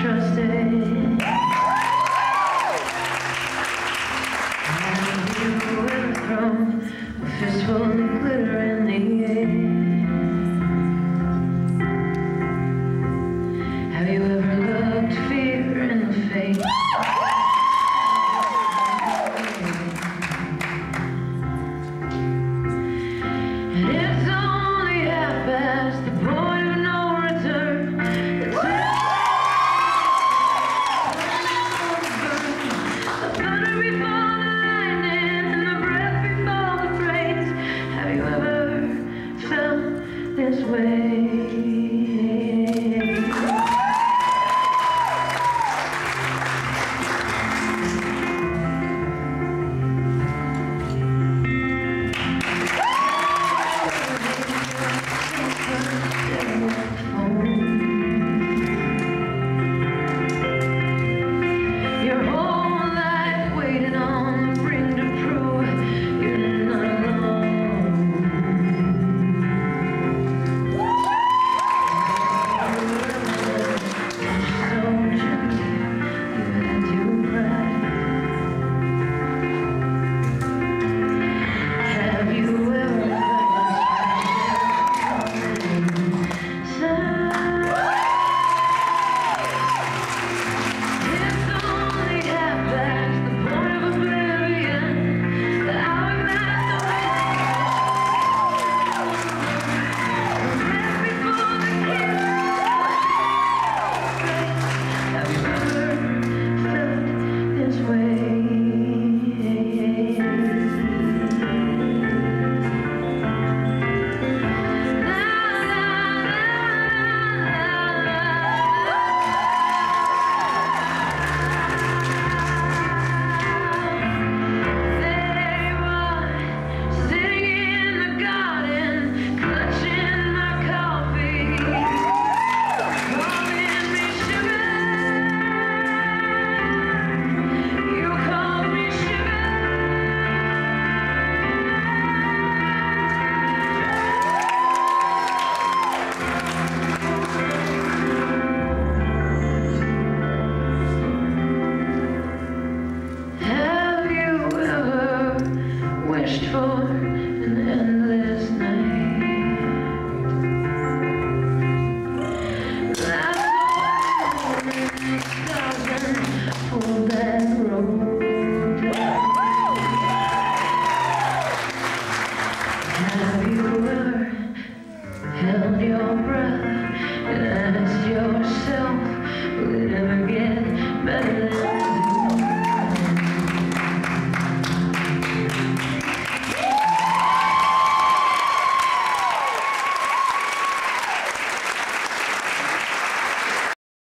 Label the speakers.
Speaker 1: trusted. Have you ever thrown a fistful of glitter in the air? Have you ever looked fear in the face? And it's only half past the point of no return. The thunder before the lightning and the breath before the praise. Have you ever felt this way? Your whole life waiting on the brink to prove you're not alone. So gently, you had to cry. Have you ever for an endless night? That's doesn't hold that road. Have you ever held your breath and asked yourself, will it ever get better than